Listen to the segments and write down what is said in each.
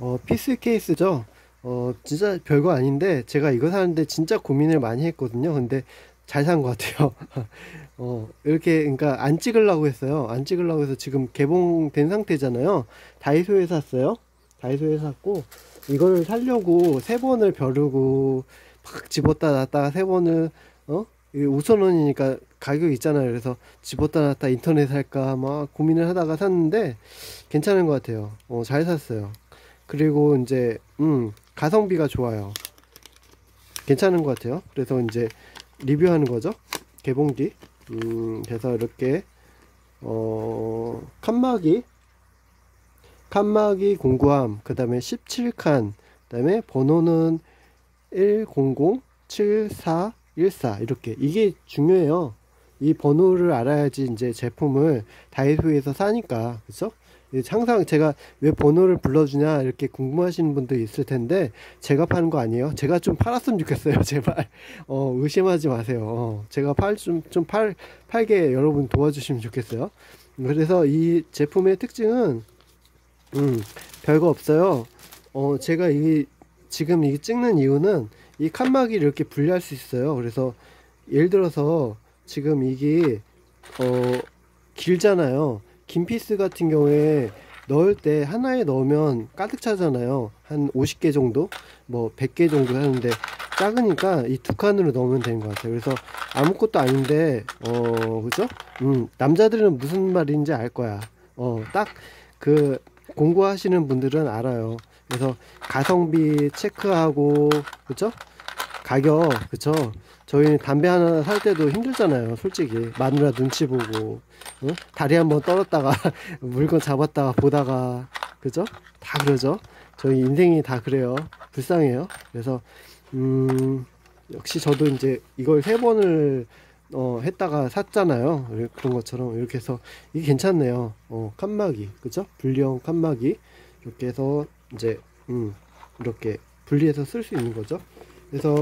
피스 케이스죠. 진짜 별거 아닌데 제가 이거 사는데 진짜 고민을 많이 했거든요. 근데 잘 산 것 같아요. 이렇게 그러니까 안 찍으려고 했어요. 안 찍으려고 해서 지금 개봉된 상태잖아요. 다이소에 샀어요. 다이소에 샀고 이거를 사려고 세 번을 벼르고 막 집었다 놨다가 세 번을 이게 5,000원이니까 가격이 있잖아요. 그래서 집었다 놨다 인터넷 살까 막 고민을 하다가 샀는데 괜찮은 것 같아요. 잘 샀어요. 그리고 이제 가성비가 좋아요. 괜찮은 것 같아요. 그래서 이제 리뷰하는 거죠. 개봉 뒤. 그래서 이렇게 칸막이 공구함, 그 다음에 17칸, 그 다음에 번호는 1007414 이렇게. 이게 중요해요. 이 번호를 알아야지 이제 제품을 다이소에서 사니까. 그쵸? 항상 제가 왜 번호를 불러주냐 이렇게 궁금하시는 분도 있을 텐데 제가 파는 거 아니에요. 제가 좀 팔았으면 좋겠어요. 제발 의심하지 마세요. 제가 팔게 여러분 도와주시면 좋겠어요. 그래서 이 제품의 특징은 별거 없어요. 제가 지금 이 찍는 이유는 이 칸막이를 이렇게 분리할 수 있어요. 그래서 예를 들어서 지금 이게 길잖아요. 긴 피스 같은 경우에 넣을 때 하나에 넣으면 가득 차잖아요. 한 50개 정도, 뭐 100개 정도 하는데 작으니까 이 두 칸으로 넣으면 되는 것 같아요. 그래서 아무것도 아닌데 그죠? 남자들은 무슨 말인지 알 거야. 딱 그 공부하시는 분들은 알아요. 그래서 가성비 체크하고, 그죠? 가격, 그쵸? 저희는 담배 하나 살 때도 힘들잖아요. 솔직히 마누라 눈치 보고 다리 한번 떨었다가 물건 잡았다가 보다가, 그죠? 다 그러죠. 저희 인생이 다 그래요. 불쌍해요. 그래서 역시 저도 이제 이걸 세 번을 했다가 샀잖아요. 그런 것처럼 이렇게 해서 이게 괜찮네요. 칸막이, 그죠? 분리형 칸막이 이렇게 해서 이제 이렇게 분리해서 쓸 수 있는 거죠. 그래서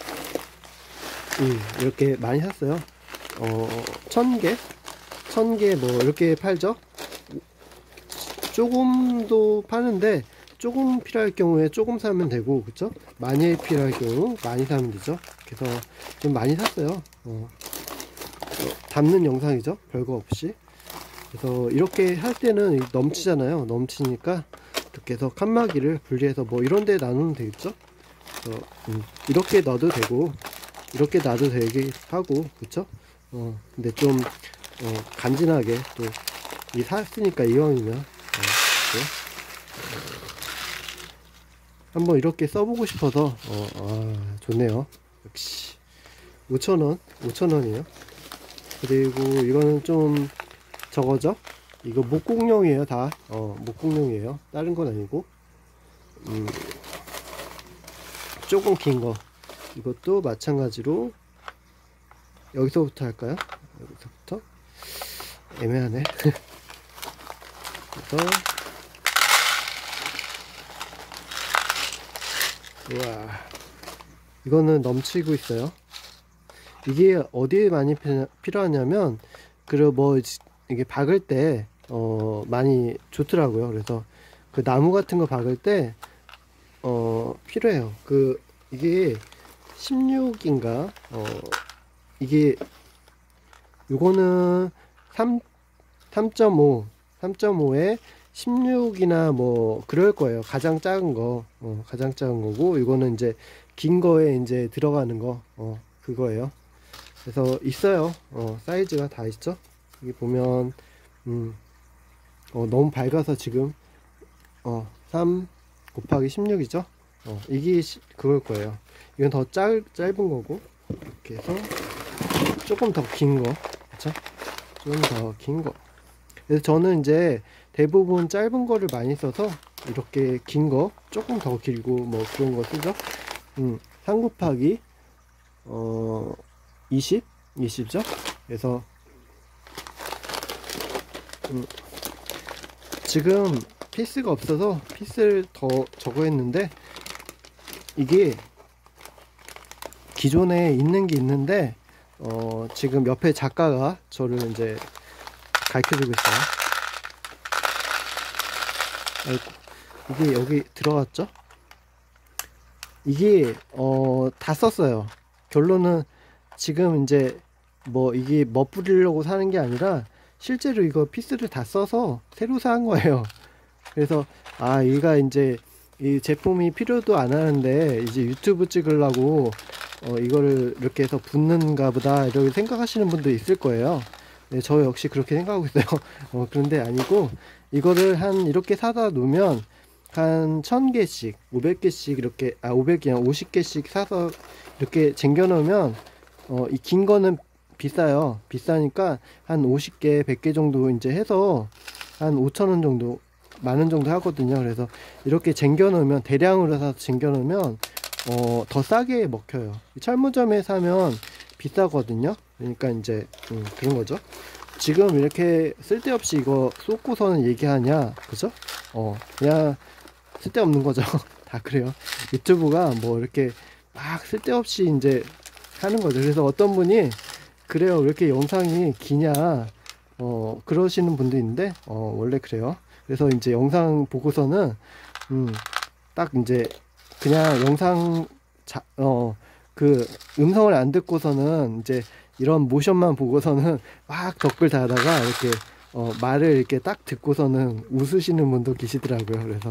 이렇게 많이 샀어요. 1,000개 뭐 이렇게 팔죠. 조금도 파는데 조금 필요할 경우에 조금 사면 되고, 그쵸? 많이 필요할 경우 많이 사면 되죠. 그래서 좀 많이 샀어요. 담는 영상이죠. 별거 없이. 그래서 이렇게 할 때는 넘치잖아요. 넘치니까 이렇게 해서 칸막이를 분리해서 뭐 이런 데 나누면 되겠죠. 이렇게 놔도 되고 이렇게 놔도 되게 하고, 그쵸? 근데 좀 간지나게 또 이 샀으니까 이왕이면 한번 이렇게 써보고 싶어서 좋네요. 역시 5,000원이에요. 그리고 이거는 좀 저거죠. 이거 목공용이에요. 다 목공용이에요. 다른 건 아니고 조금 긴 거, 이것도 마찬가지로 여기서부터 할까요? 여기서부터 애매하네. 그래서 우와, 이거는 넘치고 있어요. 이게 어디에 많이 필요하냐면 그리고 뭐 이게 박을 때 많이 좋더라고요. 그래서 그 나무 같은 거 박을 때 필요해요. 이게 16인가 이게 요거는 3.5에 16이나 뭐 그럴 거예요. 가장 작은 거 가장 작은 거고, 이거는 이제 긴 거에 이제 들어가는 거 그거예요. 그래서 있어요. 사이즈가 다 있죠. 여기 보면 너무 밝아서 지금 3 곱하기 16이죠. 이게 그걸 거예요. 이건 더 짧은 거고, 이렇게 해서 조금 더 긴 거, 그쵸? 좀 더 긴 거. 그래서 저는 이제 대부분 짧은 거를 많이 써서 이렇게 긴 거, 조금 더 길고 뭐 그런 거 쓰죠. 3 곱하기 20죠. 그래서 지금 피스가 없어서 피스를 더 저거 했는데, 이게 기존에 있는 게 있는데 지금 옆에 작가가 저를 이제 가르쳐 주고 있어요. 아이고. 이게 여기 들어갔죠? 이게 다 썼어요. 결론은 지금 이제 뭐 이게 멋부리려고 사는 게 아니라 실제로 이거 피스를 다 써서 새로 산 거예요. 그래서 아 얘가 이제 이 제품이 필요도 안 하는데 이제 유튜브 찍으려고 이거를 이렇게 해서 붙는가 보다 이렇게 생각하시는 분도 있을 거예요. 네, 저 역시 그렇게 생각하고 있어요. 그런데 아니고 이거를 한 이렇게 사다 놓으면 한 1000개씩 500개씩 이렇게 500이 아니라 50개씩 사서 이렇게 쟁겨 놓으면 이 긴 거는 비싸요. 비싸니까 한 50개 100개 정도 이제 해서 한 5,000원 정도 10,000원 정도 하거든요. 그래서 이렇게 쟁겨 놓으면 대량으로 사서 쟁겨 놓으면 더 싸게 먹혀요. 철무점에 사면 비싸거든요. 그러니까 이제 그런 거죠. 지금 이렇게 쓸데없이 이거 쏟고서는 얘기하냐, 그죠? 그냥 쓸데없는 거죠. 다 그래요. 유튜브가 뭐 이렇게 막 쓸데없이 이제 하는 거죠. 그래서 어떤 분이 그래요, 왜 이렇게 영상이 기냐 그러시는 분도 있는데 원래 그래요. 그래서 이제 영상 보고서는 딱 이제 그냥 영상 그 음성을 안 듣고서는 이제 이런 모션만 보고서는 막 댓글 달다가 이렇게 말을 이렇게 딱 듣고서는 웃으시는 분도 계시더라고요. 그래서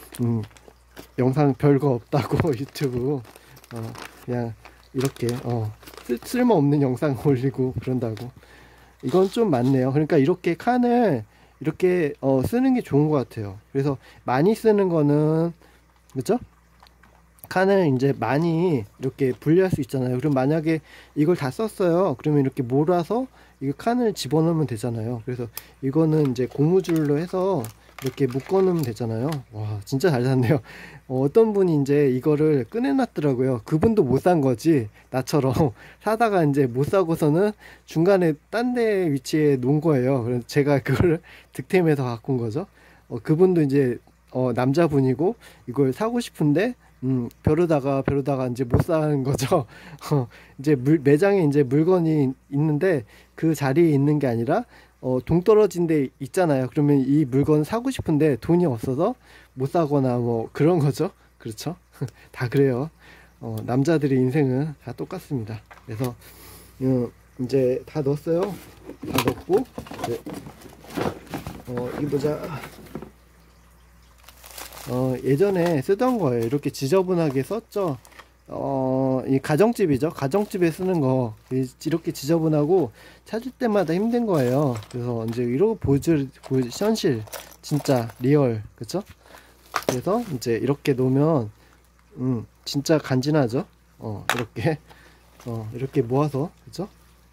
영상 별거 없다고 유튜브 그냥 이렇게 쓸모없는 영상 올리고 그런다고. 이건 좀 많네요. 그러니까 이렇게 칸을 이렇게 쓰는 게 좋은 것 같아요. 그래서 많이 쓰는 거는 그죠? 칸을 이제 많이 이렇게 분리할 수 있잖아요. 그럼 만약에 이걸 다 썼어요. 그러면 이렇게 몰아서 이 칸을 집어넣으면 되잖아요. 그래서 이거는 이제 고무줄로 해서 이렇게 묶어 놓으면 되잖아요. 와 진짜 잘 샀네요. 어떤 분이 이제 이거를 꺼내놨더라고요. 그분도 못 산 거지 나처럼 사다가 이제 못 사고서는 중간에 딴 데 위치에 놓은 거예요. 그래서 제가 그걸 득템해서 갖고 온 거죠. 그분도 이제 남자분이고 이걸 사고 싶은데 벼르다가 이제 못 사는 거죠. 이제 매장에 이제 물건이 있는데 그 자리에 있는 게 아니라 동떨어진 데 있잖아요. 그러면 이 물건 사고 싶은데 돈이 없어서 못 사거나 뭐 그런 거죠. 그렇죠? 다 그래요. 남자들의 인생은 다 똑같습니다. 그래서 이제 다 넣었어요. 다 넣고 이제 이 보자. 예전에 쓰던 거예요. 이렇게 지저분하게 썼죠. 이 가정집이죠. 가정집에 쓰는 거 이렇게 지저분하고 찾을 때마다 힘든 거예요. 그래서 이제 이러고 현실 진짜 리얼 그쵸? 그래서 이제 이렇게 놓으면 진짜 간지나죠. 이렇게 모아서 그쵸?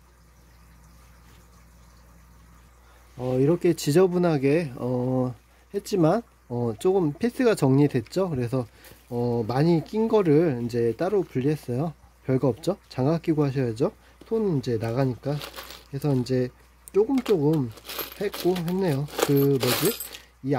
이렇게 지저분하게 했지만 조금 피스가 정리됐죠. 그래서 많이 낀 거를 이제 따로 분리했어요. 별거 없죠. 장갑 끼고 하셔야죠. 손 이제 나가니까. 그래서 이제 조금 했네요. 그 뭐지? 이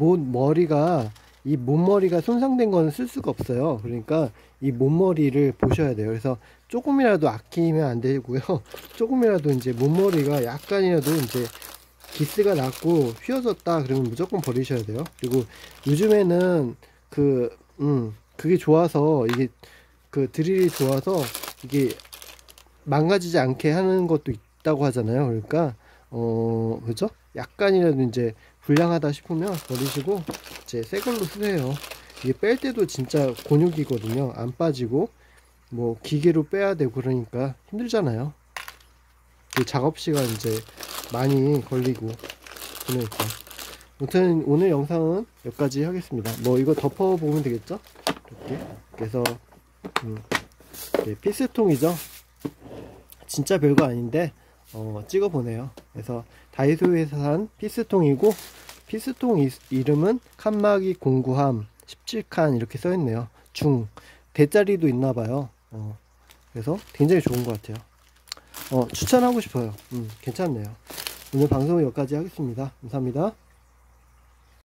이 몸머리가 손상된 거는 쓸 수가 없어요. 그러니까 이 몸머리를 보셔야 돼요. 그래서 조금이라도 아끼면 안 되고요. 조금이라도 이제 몸머리가 약간이라도 이제 기스가 났고 휘어졌다 그러면 무조건 버리셔야 돼요. 그리고 요즘에는 그게 좋아서 이게 그 드릴이 좋아서 이게 망가지지 않게 하는 것도 있다고 하잖아요. 그러니까 그죠? 약간이라도 이제 불량하다 싶으면 버리시고 이제 새 걸로 쓰세요. 이게 뺄 때도 진짜 곤욕이거든요. 안 빠지고 뭐 기계로 빼야 되고 그러니까 힘들잖아요. 그 작업 시간 이제 많이 걸리고 그러니까. 아무튼 오늘 영상은 여기까지 하겠습니다. 뭐 이거 덮어 보면 되겠죠? 이렇게. 그래서 피스통이죠. 진짜 별거 아닌데 찍어 보네요. 그래서 다이소에서 산 피스통이고 피스통 이름은 칸막이 공구함 17칸 이렇게 써 있네요. 대짜리도 있나봐요. 그래서 굉장히 좋은 것 같아요. 추천하고 싶어요. 괜찮네요. 오늘 방송은 여기까지 하겠습니다. 감사합니다.